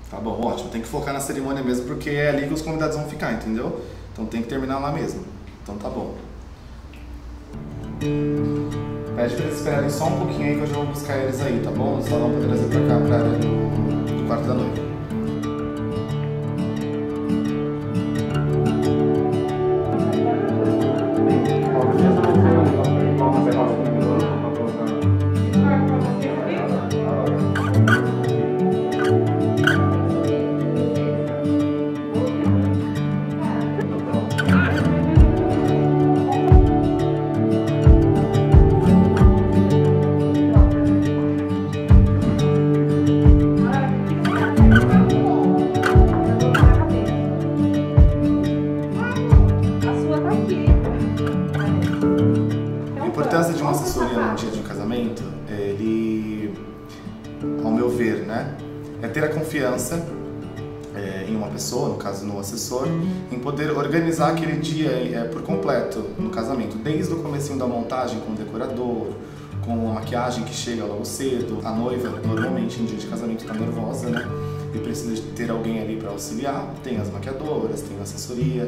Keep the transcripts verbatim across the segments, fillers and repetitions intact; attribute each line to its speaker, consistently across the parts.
Speaker 1: Tá bom, ótimo. Tem que focar na cerimônia mesmo, porque é ali que os convidados vão ficar, entendeu? Então tem que terminar lá mesmo. Então tá bom. Pede pra eles esperarem só um pouquinho aí que eu já vou buscar eles aí, tá bom? Só vão poder trazer pra cá, pra área do, do quarto da noiva. A importância de uma assessoria num dia de casamento, ele, ao meu ver, né, é ter a confiança é, em uma pessoa, no caso no assessor, em poder organizar aquele dia é, por completo no casamento, desde o comecinho da montagem com o decorador, com a maquiagem que chega logo cedo. A noiva, normalmente em dia de casamento, está nervosa, né, e precisa de ter alguém ali para auxiliar. Tem as maquiadoras, tem a assessoria.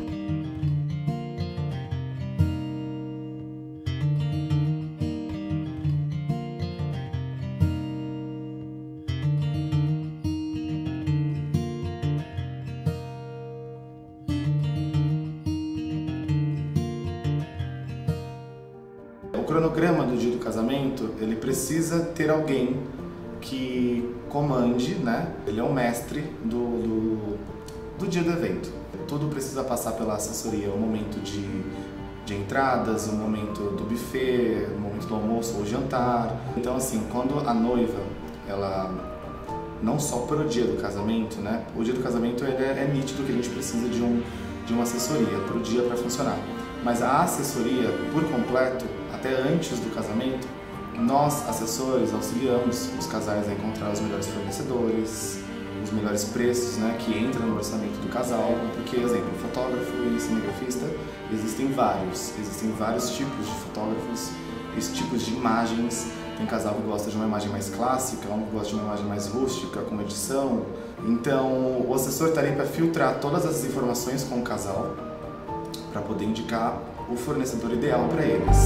Speaker 1: O cronograma do dia do casamento, ele precisa ter alguém que comande, né? Ele é o mestre do, do, do dia do evento. Tudo precisa passar pela assessoria, o momento de, de entradas, o momento do buffet, o momento do almoço ou jantar. Então, assim, quando a noiva, ela, não só para o dia do casamento, né? O dia do casamento ele é, é nítido que a gente precisa de, um, de uma assessoria para o dia para funcionar. Mas a assessoria, por completo, até antes do casamento, nós, assessores, auxiliamos os casais a encontrar os melhores fornecedores, os melhores preços, né, que entram no orçamento do casal. Porque, exemplo, fotógrafo e cinegrafista, existem vários, existem vários tipos de fotógrafos, esses tipos de imagens. Tem casal que gosta de uma imagem mais clássica, um que gosta de uma imagem mais rústica, com edição. Então, o assessor está ali para filtrar todas essas informações com o casal, para poder indicar o fornecedor ideal para eles.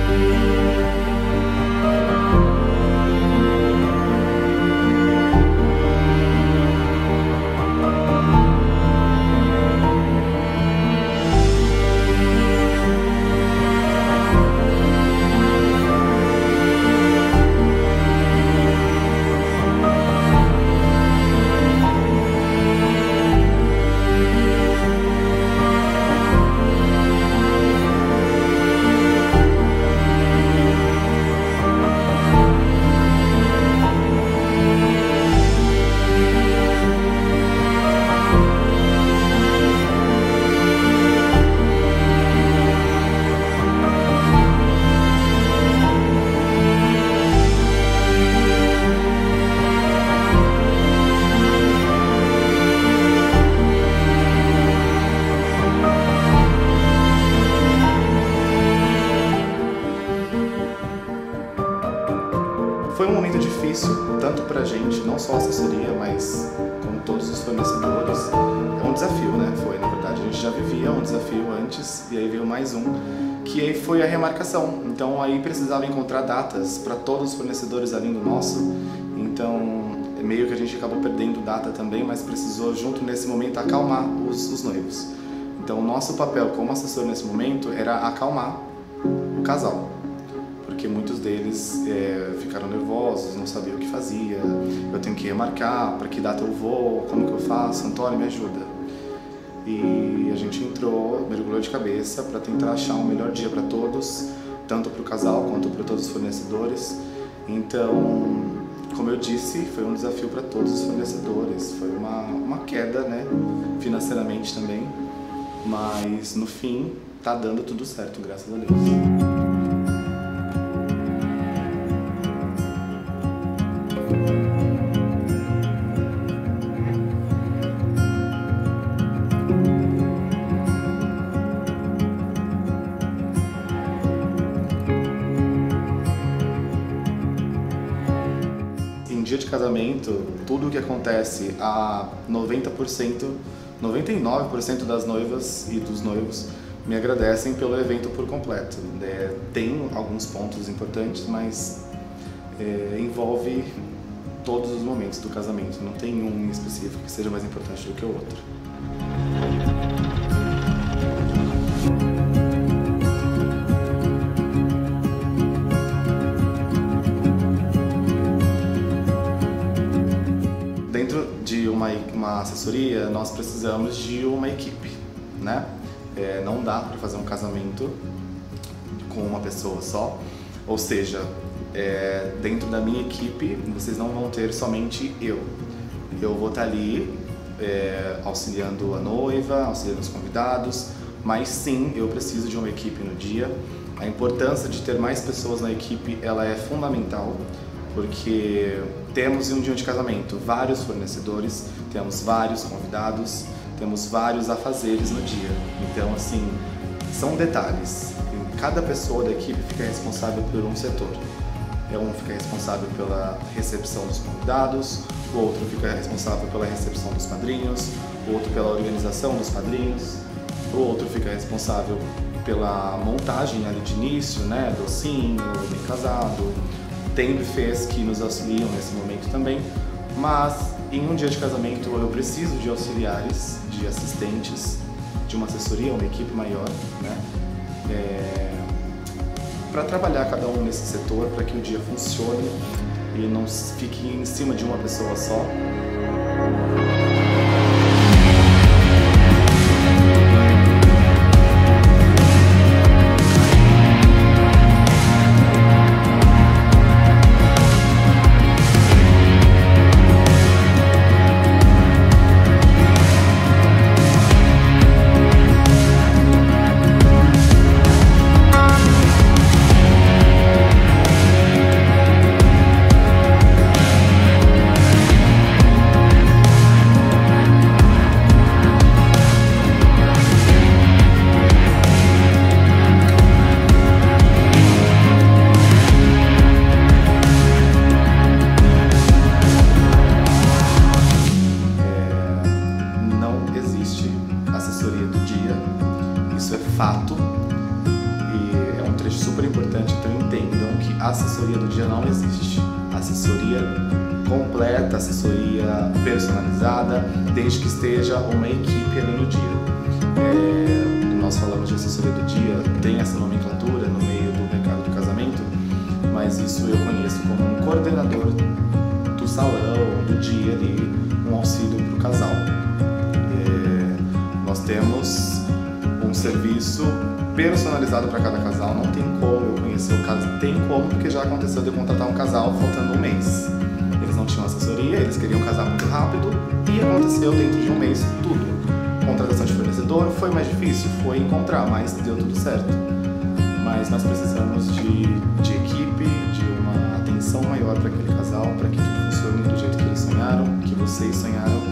Speaker 1: Foi um momento difícil, tanto pra gente, não só a assessoria, mas como todos os fornecedores. É um desafio, né? Foi, na verdade, a gente já vivia um desafio antes, e aí veio mais um, que aí foi a remarcação. Então aí precisava encontrar datas para todos os fornecedores além do nosso. Então, meio que a gente acabou perdendo data também, mas precisou, junto nesse momento, acalmar os, os noivos. Então, o nosso papel como assessor nesse momento era acalmar o casal. Porque muitos deles é, ficaram nervosos, não sabiam o que fazia. Eu tenho que remarcar, para que data eu vou, como que eu faço, Antônio, me ajuda. E a gente entrou, mergulhou de cabeça para tentar achar o melhor dia para todos, tanto para o casal quanto para todos os fornecedores. Então, como eu disse, foi um desafio para todos os fornecedores. Foi uma, uma queda, né, financeiramente também, mas no fim tá dando tudo certo, graças a Deus. dia de casamento, tudo o que acontece, a noventa por cento, noventa e nove por cento das noivas e dos noivos me agradecem pelo evento por completo. É, tem alguns pontos importantes, mas é, envolve todos os momentos do casamento. Não tem um em específico que seja mais importante do que o outro. Dentro de uma, uma assessoria, nós precisamos de uma equipe, né? É, não dá para fazer um casamento com uma pessoa só, ou seja, é, dentro da minha equipe vocês não vão ter somente eu. Eu vou estar ali é, auxiliando a noiva, auxiliando os convidados, mas sim, eu preciso de uma equipe no dia. A importância de ter mais pessoas na equipe, ela é fundamental, porque temos em um dia de casamento vários fornecedores, temos vários convidados, temos vários afazeres no dia. Então, assim, são detalhes. Cada pessoa da equipe fica responsável por um setor. Um fica responsável pela recepção dos convidados, o outro fica responsável pela recepção dos padrinhos, o outro pela organização dos padrinhos, o outro fica responsável pela montagem ali de início, né, docinho, bem casado. Tem buffets que nos auxiliam nesse momento também, mas em um dia de casamento eu preciso de auxiliares, de assistentes, de uma assessoria, uma equipe maior, né? É, para trabalhar cada um nesse setor, para que o dia funcione e não fique em cima de uma pessoa só. Fato, e é um trecho super importante, então entendam que a assessoria do dia não existe. Assessoria completa, assessoria personalizada, desde que esteja uma equipe ali no dia. É, nós falamos de assessoria do dia, tem essa nomenclatura no meio do mercado do casamento, mas isso eu conheço como um coordenador do salão, do dia ali, um auxílio para o casal. É, nós temos um serviço personalizado para cada casal, não tem como eu conhecer o caso, tem como porque já aconteceu de eu contratar um casal faltando um mês. Eles não tinham assessoria, eles queriam casar muito rápido e aconteceu dentro de um mês tudo. Contratação de fornecedor foi mais difícil, foi encontrar, mas deu tudo certo. Mas nós precisamos de, de equipe, de uma atenção maior para aquele casal, para que tudo funcione do jeito que eles sonharam, que vocês sonharam.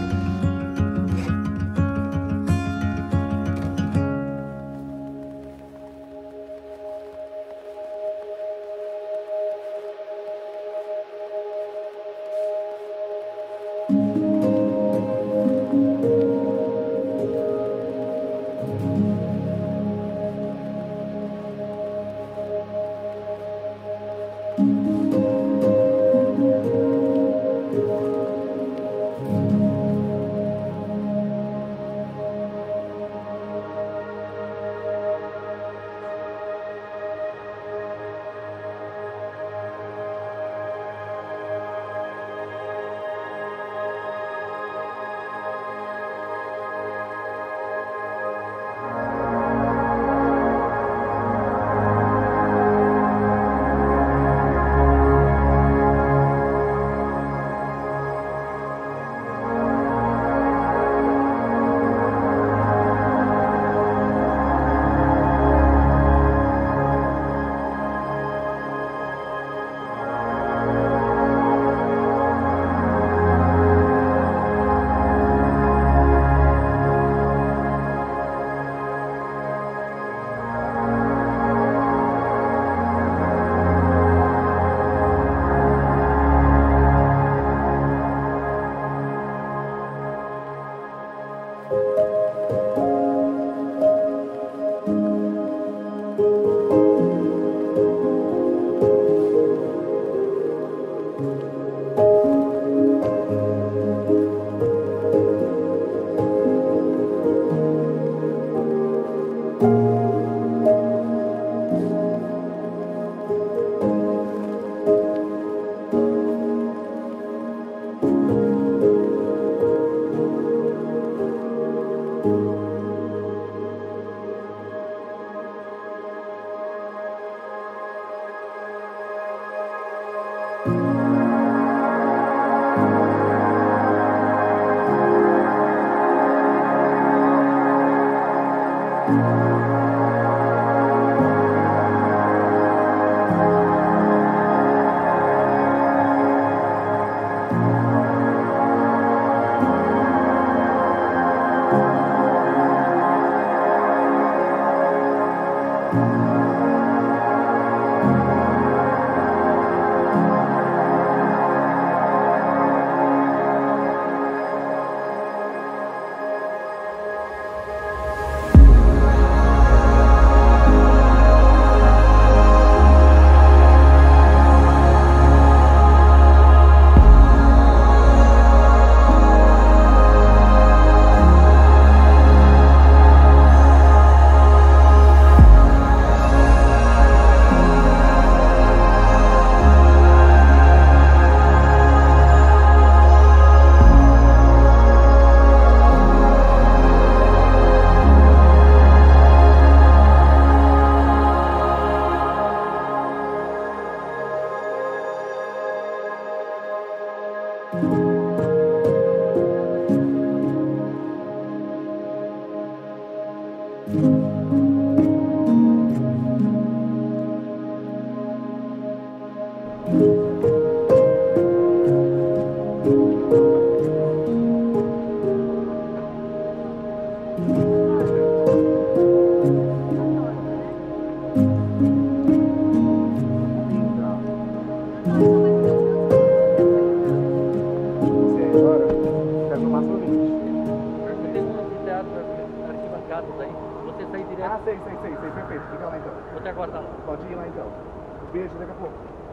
Speaker 2: Ah, sei, sei, sei, sei, perfeito. Fica lá então.
Speaker 3: Vou te aguardar lá.
Speaker 2: Pode ir lá então. Beijo, daqui a pouco.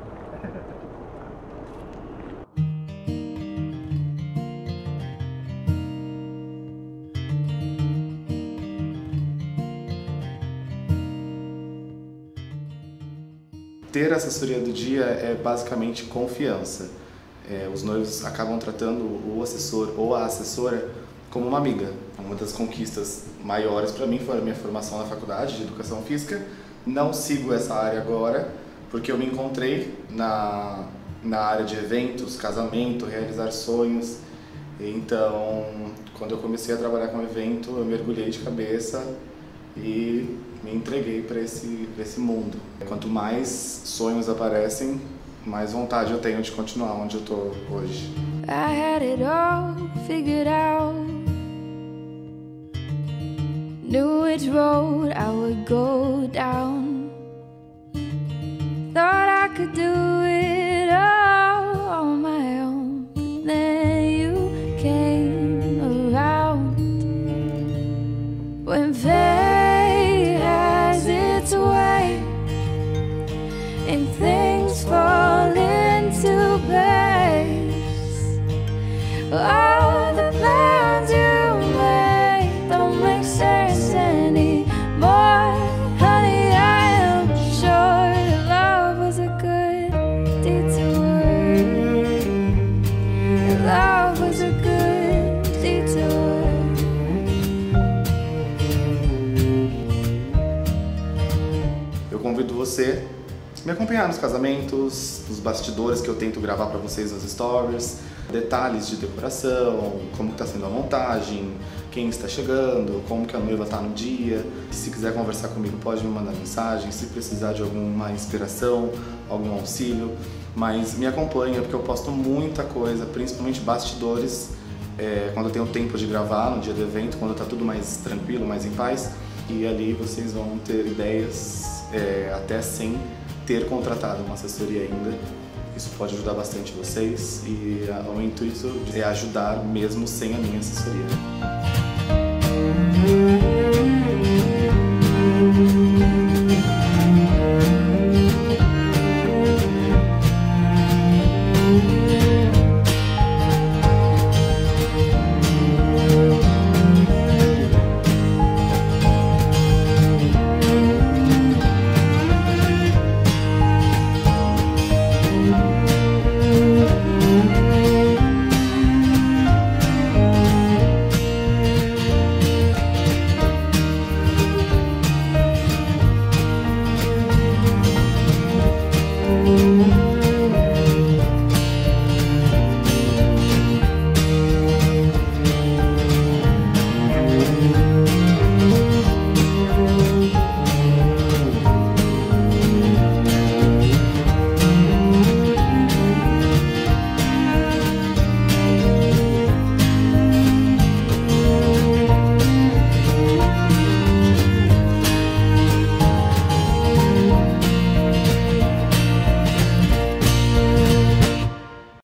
Speaker 1: Ter a assessoria do dia é basicamente confiança. É, os noivos acabam tratando o assessor ou a assessora como uma amiga. Uma das conquistas maiores para mim foi a minha formação na faculdade de Educação Física. Não sigo essa área agora, porque eu me encontrei na, na área de eventos, casamento, realizar sonhos. Então, quando eu comecei a trabalhar com evento, eu mergulhei de cabeça e me entreguei para esse, para esse mundo. Quanto mais sonhos aparecem, mais vontade eu tenho de continuar onde eu tô hoje.
Speaker 4: I had it all figured out. Knew which road I would go down. Thought I could do it all on my own. But then you came around. When fate has its way and things fall into place, all the plans you made don't make sense anymore. Honey, I am sure that love was a good detour. Love was a good detour.
Speaker 1: Eu convido você a me acompanhar nos casamentos, nos bastidores que eu tento gravar para vocês nos stories, detalhes de decoração, como está sendo a montagem, quem está chegando, como que a noiva está no dia. Se quiser conversar comigo, pode me mandar mensagem, se precisar de alguma inspiração, algum auxílio, mas me acompanha porque eu posto muita coisa, principalmente bastidores, é, quando eu tenho tempo de gravar no dia do evento, quando está tudo mais tranquilo, mais em paz, e ali vocês vão ter ideias é, até sem ter contratado uma assessoria ainda. Isso pode ajudar bastante vocês e o intuito é ajudar mesmo sem a minha assessoria.